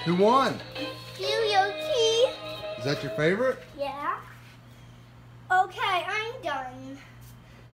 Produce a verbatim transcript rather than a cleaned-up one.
Who won? Yoki. Is that your favorite? Yeah. Okay, I'm done.